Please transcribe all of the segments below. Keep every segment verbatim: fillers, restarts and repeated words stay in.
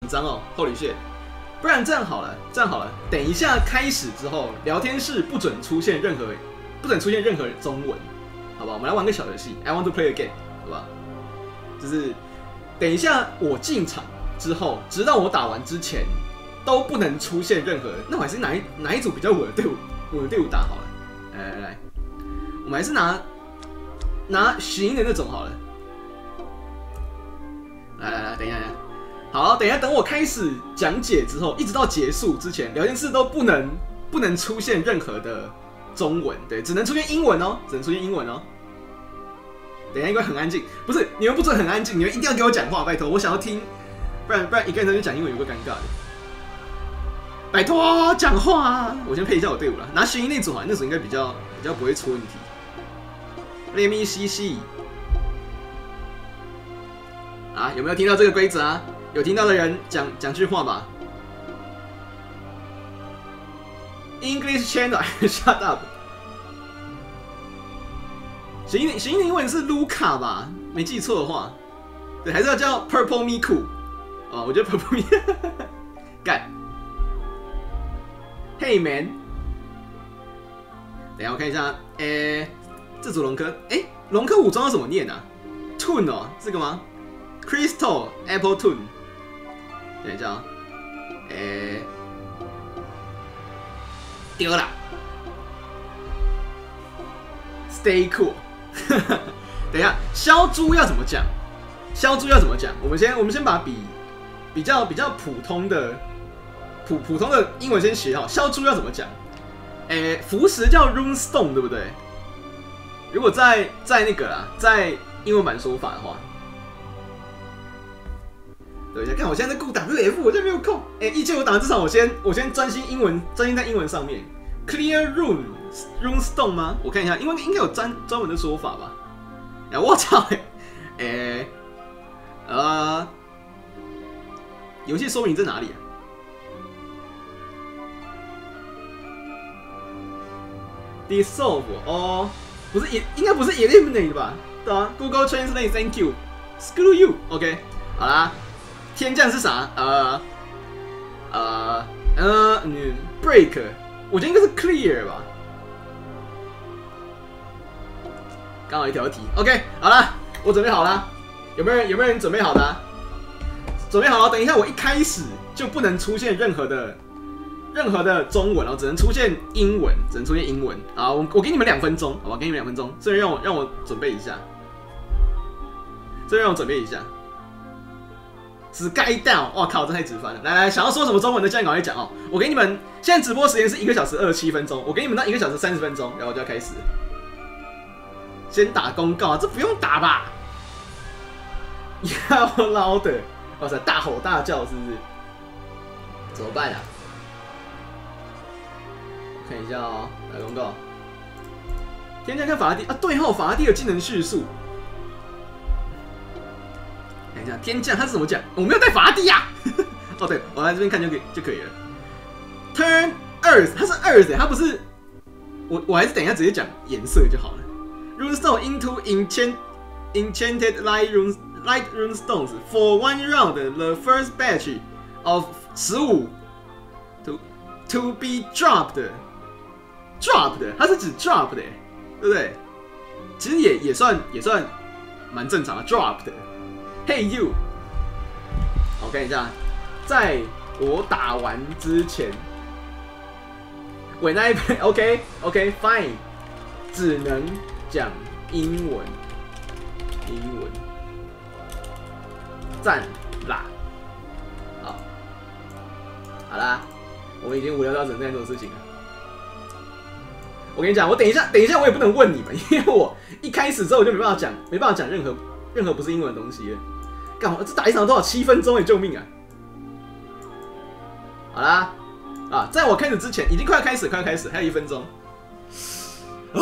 张哦，Holy shit！不然这样好了，这样好了，等一下开始之后，聊天室不准出现任何，不准出现任何中文，好不好？我们来玩个小游戏 ，I want to play a game， 好不好？就是等一下我进场之后，直到我打完之前，都不能出现任何。那我还是哪一哪一组比较稳的队伍，稳的队伍打好了。来来来，我们还是拿拿寻的那种好了。来来来，等一下，等一下。好，等一下，等我开始讲解之后，一直到结束之前，聊天室都不能不能出现任何的中文，对，只能出现英文哦，只能出现英文哦。等一下应该很安静，不是你们不准很安静，你们一定要给我讲话，拜托，我想要听，不然不然一个人在那讲英文有个尴尬的。拜托讲话啊！我先配一下我队伍了，拿悬疑那组好，那组应该比较比较不会出问题。Let me see see。啊，有没有听到这个规则啊？有听到的人讲讲句话吧。English channel shut up。谐音谐音的英文是 Luca 吧？没记错的话，对，还是要叫 Purple Miku。哦，我觉得 Purple Miku 干。Hey man， 等一下我看一下，诶、欸，这组龙科，诶、欸，龙科武装要怎么念啊 ？Tune 哦，这个吗 ？Crystal Apple Tune。等一下啊、喔，诶、欸，丢了 ，Stay cool 。等一下，肖猪要怎么讲？肖猪要怎么讲？我们先，我们先把比比较比较普通的普普通的英文先学好。肖猪要怎么讲？诶、欸，浮石叫 runestone， 对不对？如果在在那个啦，在英文版说法的话。等一下，看我现在在顾 W F， 我现在没有空。哎、欸，一切我打完这场，我先我先专心英文，专心在英文上面。Clear rune runestone 吗？我看一下，因为应该有专专门的说法吧。哎、欸，我操！哎、欸，呃，游戏说明在哪里啊 ？Dissolve 哦，不是也应该不是 eliminate 吧？对啊 ，Google Translate，Thank you，Screw you，OK，、okay, 好啦。天降是啥？呃呃呃，嗯 ，break， 我觉得应该是 clear 吧。刚好一条题 ，OK， 好了，我准备好了。有没有人有没有人准备好的、啊？准备好了，等一下我一开始就不能出现任何的任何的中文哦，只能出现英文，只能出现英文。好，我我给你们两分钟，好吧？给你们两分钟，所以让我让我准备一下，所以让我准备一下。Sky down， 哇靠，这太直翻了！来来，想要说什么中文的，现在赶快讲哦！我给你们，现在直播时间是一个小时二十七分钟，我给你们到一个小时三十分钟，然后我就要开始。先打公告，这不用打吧？要捞的，哇塞，大吼大叫是不是？怎么办啊？我看一下哦，来公告。天天看法拉第啊，对吼，法拉第的技能叙述。看一下天降他是怎么讲？我没有带法拉第呀、啊。哦，对，我来这边看就可以就可以了。Turn Earth， 它是 Earth， 它不是我我还是等一下直接讲颜色就好了。Runestone into enchant enchanted light rune light runestones for one round. The first batch of 十五 to to be dropped dropped， 它是指 dropped， 对不对？其实也也算也算蛮正常的 dropped。Hey you， 我看一下，在我打完之前 ，When I play OK OK fine， 只能讲英文，英文，赞啦，好，好啦，我们已经无聊到只能干这种事情了。我跟你讲，我等一下，等一下我也不能问你们，因为我一开始之后我就没办法讲，没办法讲任何任何不是英文的东西了。干嘛？这打一场多少？七分钟哎！救命啊！好啦，啊，在我开始之前，已经快要开始，快要开始，还有一分钟。啊！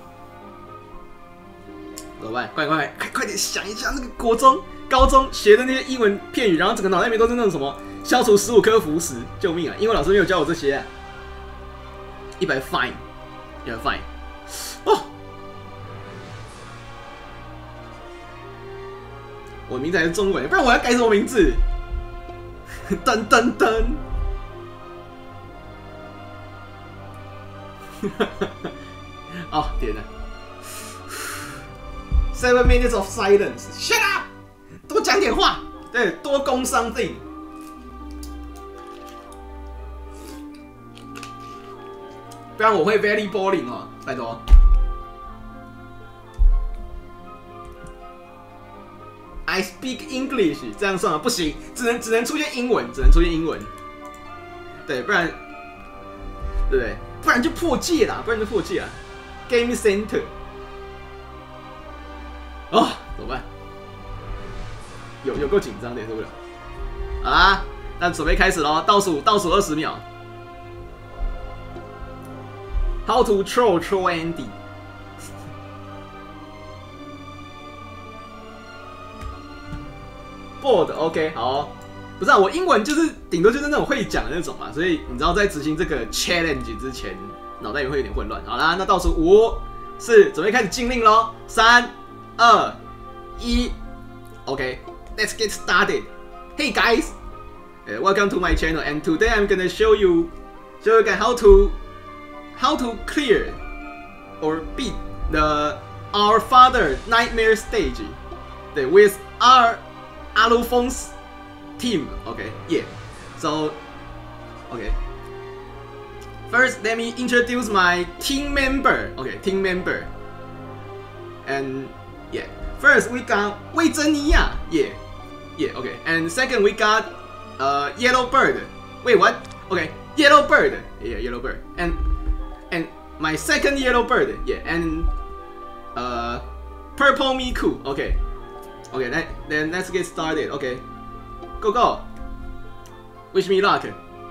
怎么办？快快快，快点想一下那个国中、高中学的那些英文片语，然后整个脑袋里面都是那种什么消除十五颗腐蚀，救命啊！英文老师没有教我这些、啊。一百 fine， 一百 fine。哦。我的名字还是中文，不然我要改什么名字？ 噔噔噔。哦天哪 ！Seven minutes of silence. Shut up！ 多讲点话，对，多攻 something。不然我会 very boring 哦，拜托。I speak English， 这样算吗？不行，只能只能出现英文，只能出现英文。对，不然，对不对？不然就破戒啦，不然就破戒啦。Game Center， 哦，怎么办？有有够紧张的，受不了。好啦，那准备开始咯，倒数倒数二十秒。How to troll troll Andy？ board OK 好、哦，不是啊，我英文就是顶多就是那种会讲的那种嘛，所以你知道在执行这个 challenge 之前，脑袋也会有点混乱。好啦，那倒数五、四，准备开始禁令咯，三、二、一 ，OK，Let's get started. Hey guys, uh, welcome to my channel, and today I'm gonna show you show you guys how to how to clear or beat the Our Father Nightmare stage. 对 ，with our Alfon's team. Okay, yeah. So, okay. First, let me introduce my team member. Okay, team member. And yeah. First, we got Wei Zhenniya. Yeah, yeah. Okay. And second, we got uh Yellow Bird. Wait, what? Okay, Yellow Bird. Yeah, Yellow Bird. And and my second Yellow Bird. Yeah, and uh Purple Miku. Okay. Okay, then, then let's get started. Okay, go go. Wish me luck.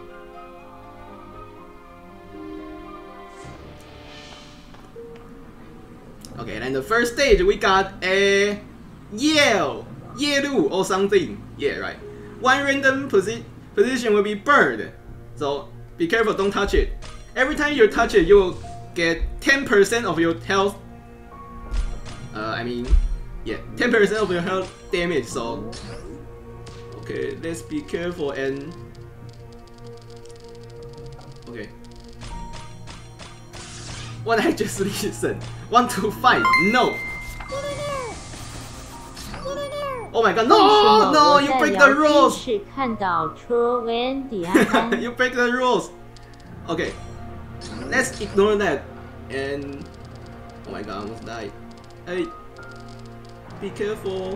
Okay, then the first stage we got a Yell, Yelu or something. Yeah, right. One random posi position will be burned, so be careful, don't touch it. Every time you touch it, you will get ten percent of your health. Uh, I mean. Yeah, ten percent of your health damage, so... Okay, let's be careful and... Okay. What did I just listen? One, two, five, no! Oh my god, no! No, you break the rules! You break the rules! Okay, let's ignore that. And... Oh my god, I almost died. Hey. Be careful.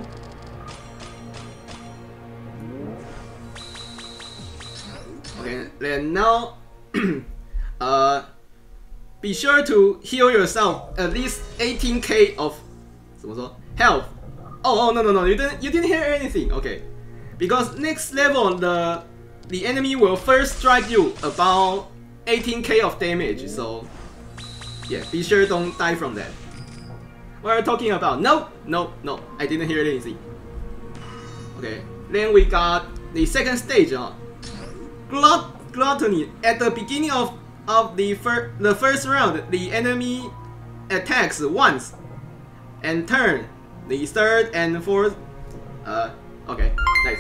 Okay, then now, uh, be sure to heal yourself at least eighteen K of 怎么说 health. Oh, oh no no no, you didn't you didn't hear anything. Okay, because next level the the enemy will first strike you about eighteen K of damage. So yeah, be sure don't die from that. What are you talking about? No, no, no. I didn't hear anything. Okay. Then we got the second stage. Uh, Glut gluttony. At the beginning of of the first the first round, the enemy attacks once and turn. The third and fourth. Uh. Okay. Nice.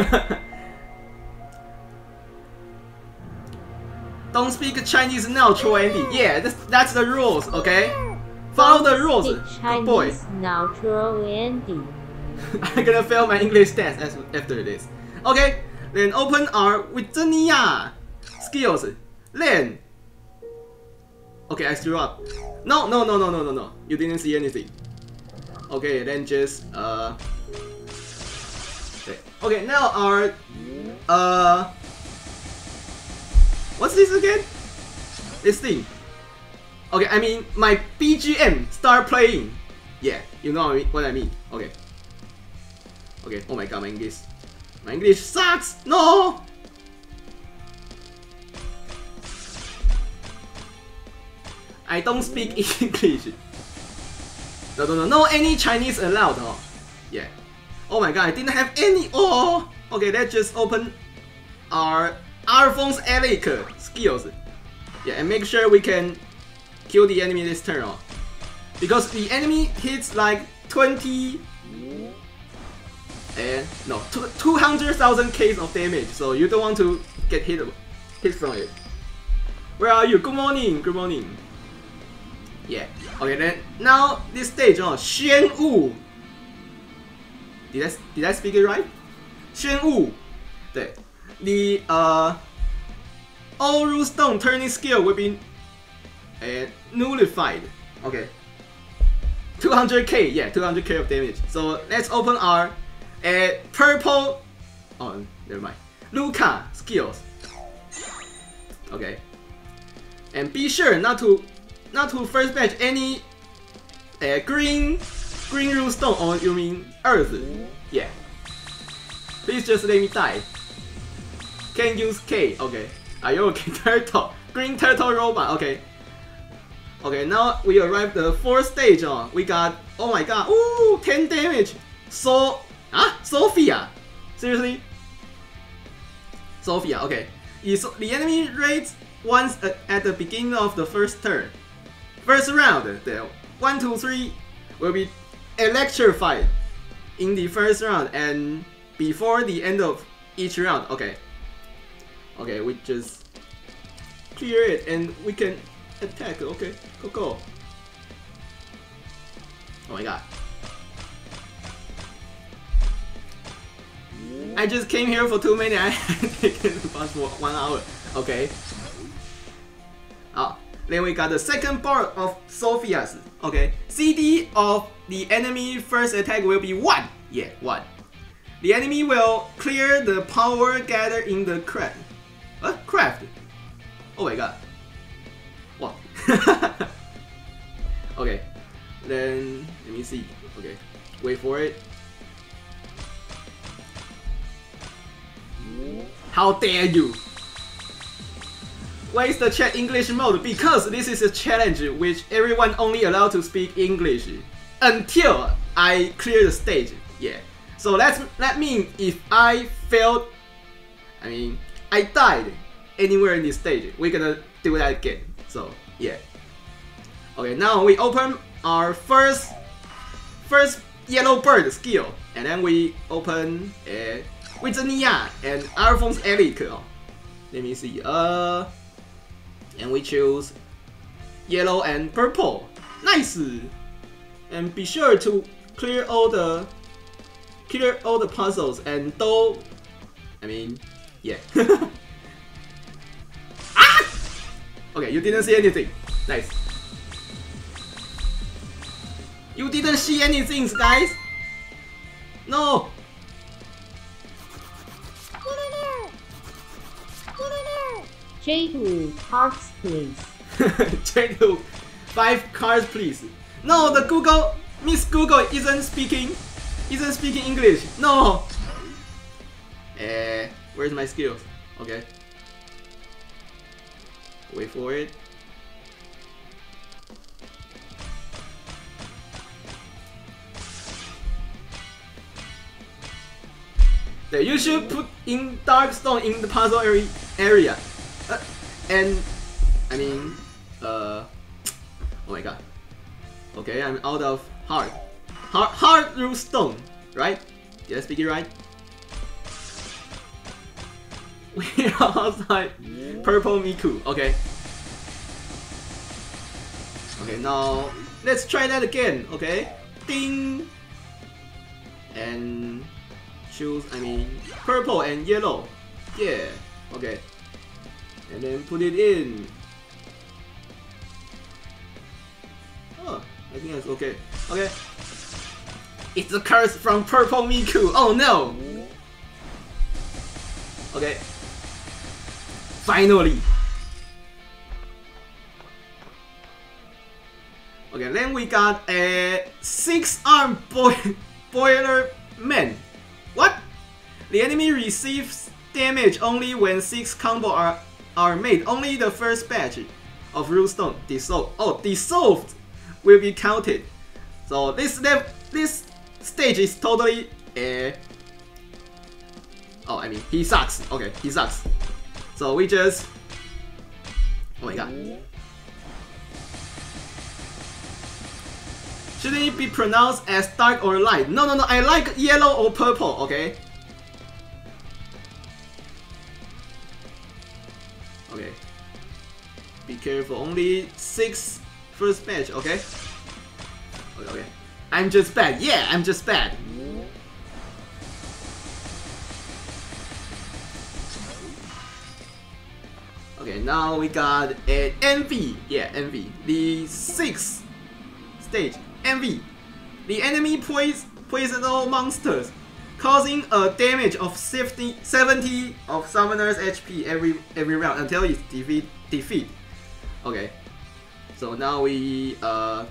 Don't speak Chinese now, Troll Andy. Yeah, that's that's the rules. Okay. Follow the rules, good boy. Now, Troll Andy. I'm gonna fail my English test after this. Okay, then open our Wei Zhenniya skills. Then, okay, I screw up. No, no, no, no, no, no, no. You didn't see anything. Okay, then just uh. Okay, okay now our uh. What's this again? This thing. Okay, I mean my B G M start playing. Yeah, you know what I mean. Okay. Okay. Oh my god, my English, my English sucks. No. I don't speak English. No, no, no, no any Chinese allowed. Oh, yeah. Oh my god, I didn't have any. Oh. Okay, let's just open our Alphonse Eric skills. Yeah, and make sure we can kill the enemy this turn off. Because the enemy hits like twenty and no, two hundred thousand K of damage. So you don't want to get hit hit from it. Where are you? Good morning. Good morning. Yeah. Okay. Then now this stage on Xuan Wu. Did I did I speak it right? Xuan Wu. 对 The uh all rule stone turning skill will be uh, nullified. Okay. two hundred K. Yeah, two hundred K of damage. So let's open our uh, purple. Oh, never mind. Luca skills. Okay. And be sure not to not to first batch any uh, green green rune stone, or you mean earth? Yeah. Please just let me die. Can use K. Okay. Are you okay? Turtle. Green turtle robot. Okay. Okay. Now we arrived the fourth stage. On. We got. Oh my god. Ooh, ten damage. So ah, Sophia. Seriously. Sophia. Okay. Is the enemy raids once at the beginning of the first turn. First round, the one, two, three will be electrified in the first round and before the end of each round. Okay. Okay, we just clear it and we can attack. Okay, go go. Oh my god. I just came here for two minutes. I taken the bus for one hour. Okay. Oh, then we got the second part of Sophia's. Okay. C D of the enemy first attack will be one. Yeah, one. The enemy will clear the power gathered in the craft. What? Craft? Oh my god. What? Okay. Then let me see. Okay. Wait for it. How dare you! Why is the chat English mode? Because this is a challenge which everyone only allowed to speak English until I clear the stage. Yeah. So that's that means if I failed, I mean I died anywhere in this stage, we're gonna do that again. So yeah. Okay, now we open our first first yellow bird skill, and then we open a. Uh, Witzenia and Alphonse Eric. Oh, let me see. Uh, and we choose yellow and purple. Nice. And be sure to clear all the clear all the puzzles and do. I mean, yeah. Ah! Okay, you didn't see anything. Nice. You didn't see anything, guys. No. J two, cards please. J two, five cards please. No, the Google, Miss Google isn't speaking, isn't speaking English. No. Eh, where's my skills? Okay. Wait for it. You should put in dark stone in the puzzle area. Uh, and I mean, uh, oh my god. Okay, I'm out of heart. Heart, heart rule stone, right? Did I speak it right? We are outside purple Miku. Okay. Okay, now let's try that again. Okay, ding. And choose, I mean, purple and yellow. Yeah. Okay. And then put it in. Oh, I think that's okay. Okay. It's a curse from Purple Miku. Oh no! Okay. Finally. Okay, then we got a six-arm boy boiler man. What? The enemy receives damage only when six combos are are made. Only the first batch of rune stone dissolved. Oh, dissolved will be counted. So this this stage is totally a. Uh, oh, I mean he sucks. Okay, he sucks. So we just. Oh my god. Shouldn't it be pronounced as dark or light? No, no, no. I like yellow or purple. Okay. Okay. Be careful. Only six first match. Okay. Okay. Okay. I'm just bad. Yeah, I'm just bad. Okay, now we got an Envy. Yeah, Envy. The sixth stage. Envy. The enemy pois poisonal monsters, causing a damage of seventy, seventy of summoner's H P every every round until it's defeat defeat. Okay. So now we uh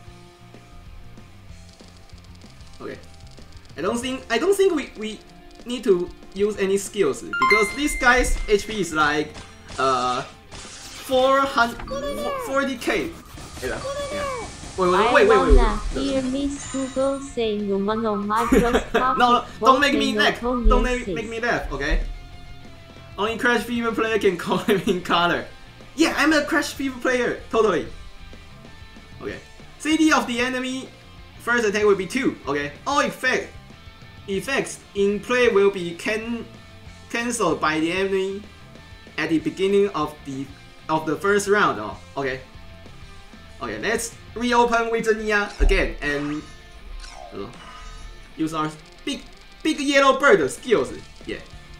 Okay. I don't think I don't think we, we need to use any skills because this guy's H P is like uh four hundred forty K. Yeah. Yeah. Wait, wait, wait, wait, wait, wait. Hear Miss Google say woman on Microsoft. No, no, don't make me laugh. Don't make, make me laugh, okay? Only Crash Fever player can call him in color. Yeah, I'm a Crash Fever player, totally. Okay. C D of the enemy first attack will be two. Okay. All effect effects in play will be can cancelled by the enemy at the beginning of the of the first round. Oh, okay. Okay, let's reopen Wizardia again and uh, use our big big yellow bird skills. Yeah.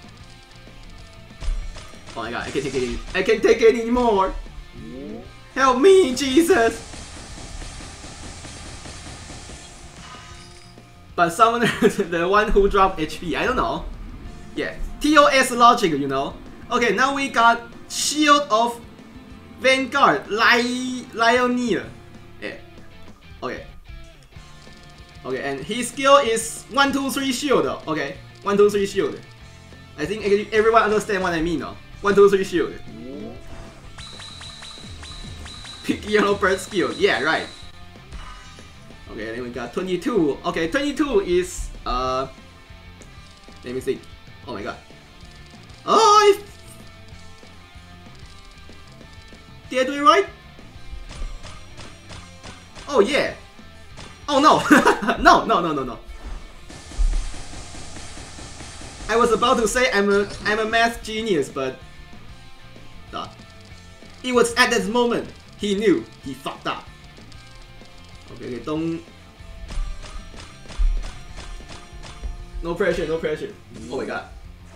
Oh my god, I can't take it any I can't take it anymore. Help me, Jesus! But Summoner, the one who dropped H P, I don't know. Yeah, T O S logic, you know. Okay, now we got Shield of Vanguard, Li Lioneer. Yeah. Okay. Okay, and his skill is one two three shield. Okay, one two three shield. I think everyone understand what I mean. No? one two three shield. Pick yellow bird skill. Yeah, right. Okay, then we got twenty-two. Okay, twenty-two is uh. Let me see. Oh my god. Oh, it's... Did I do it right? Oh yeah. Oh no. no, no, no, no, no. I was about to say I'm a I'm a math genius, but uh, it was at that moment he knew he fucked up. Okay, okay, don't. No pressure, no pressure. Oh my god.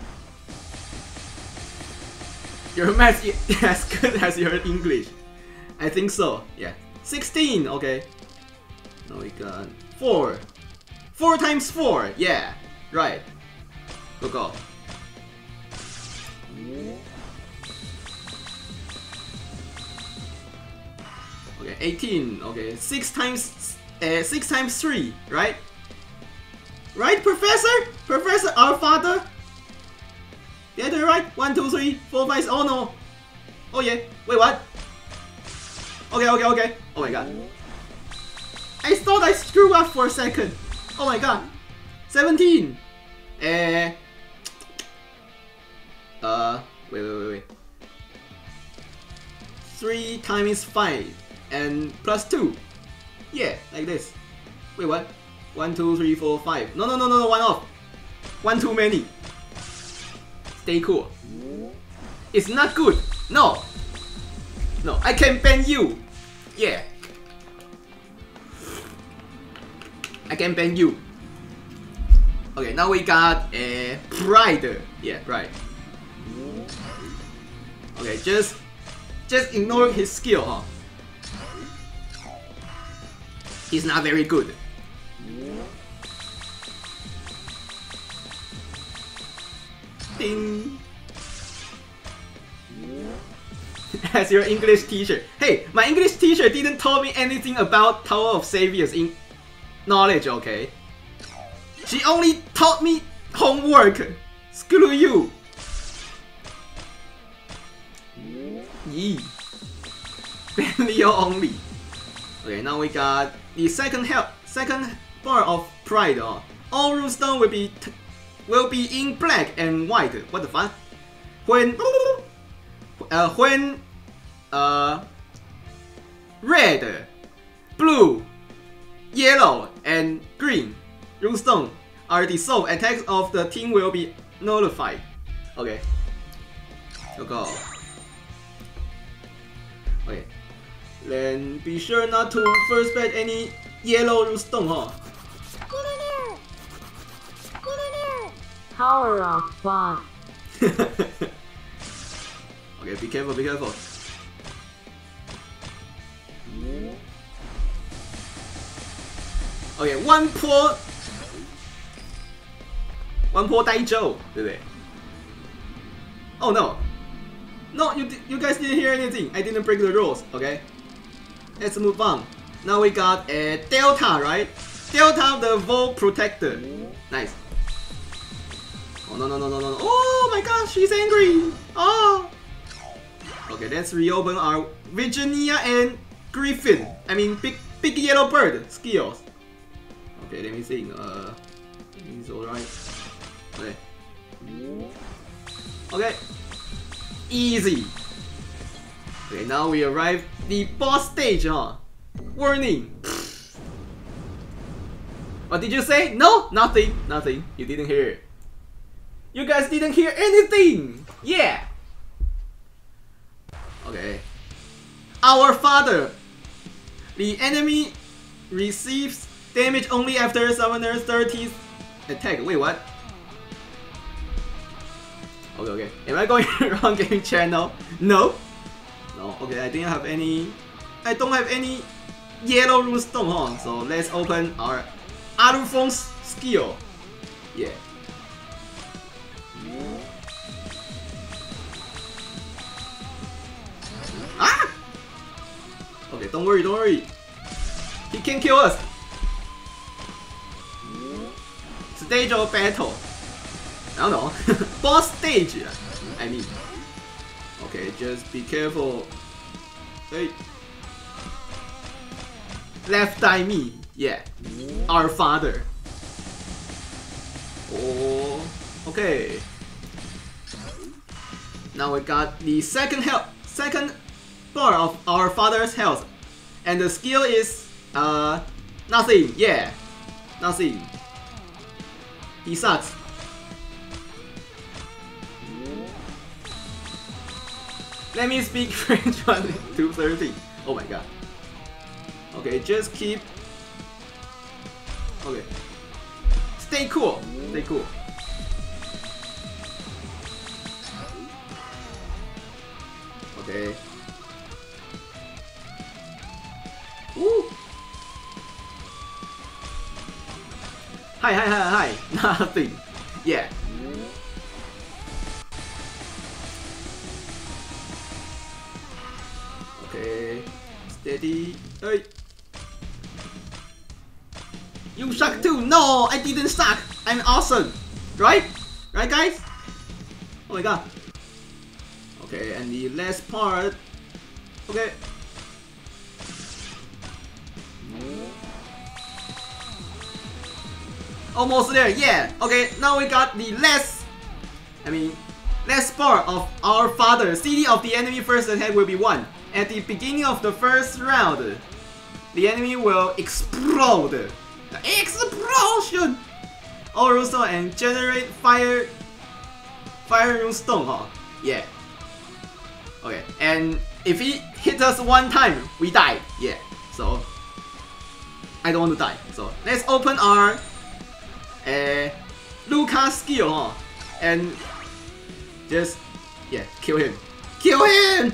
Your math is as good as your English. I think so, yeah. sixteen, okay. Now we got four. four times four, yeah. Right. Go, go. Okay, eighteen, okay. six times, uh, six times three, right? Right, Professor? Professor, our father? Did I do it right? One, two, three, four, five. Oh no! Oh yeah. Wait, what? Okay, okay, okay. Oh my god. I thought I screwed up for a second. Oh my god. seventeen. Eh. Uh. Wait, wait, wait, wait. three times five and plus two. Yeah, like this. Wait, what? one, two, three, four, five. No, no, no, no, no. One off. One too many. Stay cool. It's not good. No. No, I can ban you. Yeah. I can ban you. Okay, now we got a uh, Pride. Yeah, Pride. Okay, just just ignore his skill, huh? He's not very good. Ding. As your English teacher. Hey, my English teacher didn't tell me anything about Tower of Saviors in knowledge, okay? She only taught me homework. Screw you. Yee. Leo only. Okay, now we got the second help, second bar of Pride. Oh. All Rootstone will be t will be in black and white. What the fuck? When uh, when uh red, blue, yellow and green runestone are dissolved, attacks of the team will be nullified. Okay. 这个 Okay. Then be sure not to first bet any yellow runestone, huh? Power of fun. Okay, be careful, be careful. Okay, one 波 one 波呆咒，对不对 ？Oh no, no, you you guys didn't hear anything. I didn't break the rules. Okay, let's move on. Now we got a Delta, right? Delta the Volt Protector. Nice. Oh no no no no no! Oh my God, she's angry. Oh. Okay, let's reopen our Virginia and Griffin. I mean, big big yellow bird skills. Okay, let me see. Uh, he's alright. Okay. Okay. Easy. Okay, now we arrive the boss stage, huh? Warning. What did you say? No, nothing, nothing. You didn't hear. You guys didn't hear anything. Yeah. Okay. Our father. The enemy receives damage only after Summoner's thirtieth attack. Wait, what? Okay, okay. Am I going wrong game channel? No. No. Okay, I didn't have any. I don't have any yellow runestone, huh? So let's open our Alufon's skill. Yeah. Ah! Okay, don't worry, don't worry. He can kill us. Stage of battle. I don't know. Boss stage. I mean. Okay, just be careful. Hey. Left eye me. Yeah. Our father. Oh. Okay. Now we got the second health, second bar of our father's health, and the skill is uh nothing. Yeah, nothing. He sucks. Let me speak French one to thirty. Oh my God. Okay, just keep. Okay. Stay cool. Stay cool. Okay. Woo. Hi, hi, hi, hi. Nothing. Yeah. Okay. Steady. Hey. You suck too. No, I didn't suck. I'm awesome. Right? Right, guys? Oh my God. Okay, and the last part. Okay. Almost there, yeah. Okay, now we got the last. I mean, last part of our father. C D of the enemy first attack will be one. At the beginning of the first round, the enemy will explode. Explosion! All runestone and generate fire. Fire runestone, huh? Yeah. Okay, and if he hit us one time, we die. Yeah, so I don't want to die. So let's open our uh, Lucas skill, huh? And just yeah, kill him. Kill him!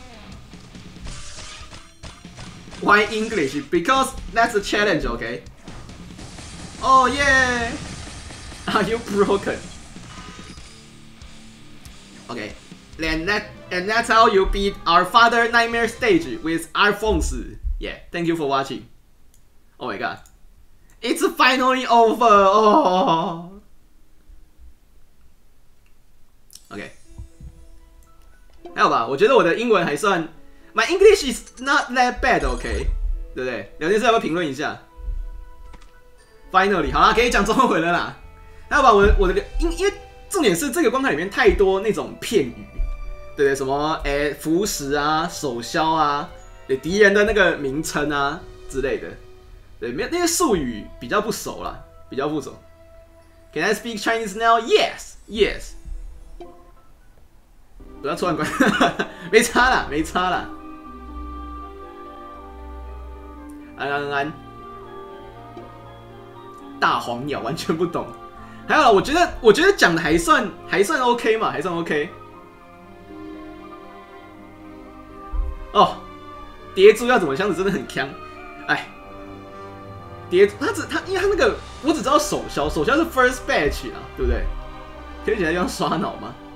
Why English? Because that's a challenge, okay? Oh yeah! Are you broken? Okay, then that and that's how you beat our father nightmare stage with Alphonse. Yeah, thank you for watching. Oh my God, it's finally over. Oh. Okay， 还有吧？我觉得我的英文还算 ，My English is not that bad，OK，、okay? 对不对？聊天室要不要评论一下 ？Finally， 好啦，可以讲中文了啦。还有吧？我的我的因因为重点是这个关卡里面太多那种片语，对不对？什么诶腐蚀啊、手消啊，对敌人的那个名称啊之类的。 对，没有那些术语比较不熟啦，比较不熟。Can I speak Chinese now? Yes, yes。不要突然关，没差啦，没差啦。安安安，大黄鸟完全不懂。还好啦，我觉得我觉得讲的还算还算 OK 嘛，还算 OK。哦，蝶猪要怎么相处真的很强，哎。蝶他只他，因为他那个我只知道手消，手消是 first batch 啊，对不对？可以起来用刷脑吗？